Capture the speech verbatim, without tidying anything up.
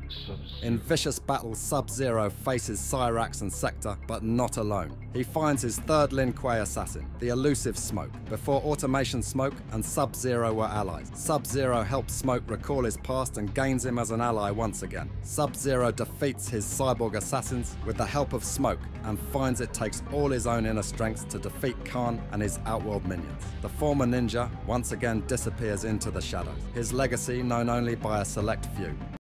In vicious battle, Sub-Zero faces Cyrax and Sector, but not alone. He finds his third Lin Kuei assassin, the elusive Smoke. Before Automation Smoke and Sub-Zero were allies. Sub-Zero helps Smoke recall his past and gains him as an ally once again. Sub-Zero defeats his cyborg assassins with the help of Smoke and finds it takes all his own inner strength to defeat Khan and his Outworld minions. The former ninja once again disappears into the shadows, his legacy known only by a select few.